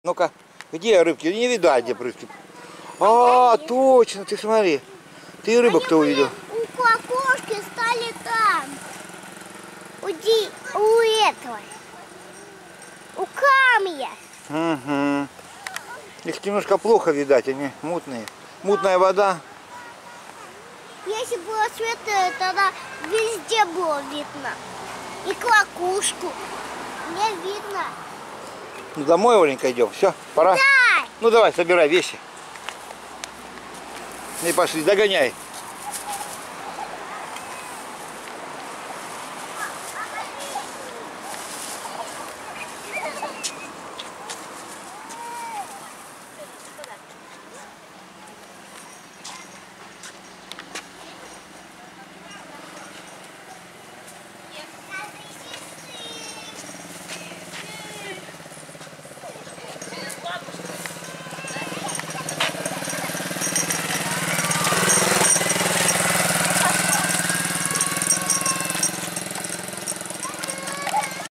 Ну-ка, где рыбки? Не видать, где рыбки. А, точно, ты смотри. Ты рыбок-то увидел. У окошки стали там. У этого. У камня. Угу. Их немножко плохо видать, они мутные. Мутная вода. Если было светлое, тогда везде было видно. И квакушку. Мне видно. Ну домой, Оленька, идем. Все, пора. Да! Ну давай, собирай вещи. И пошли, догоняй.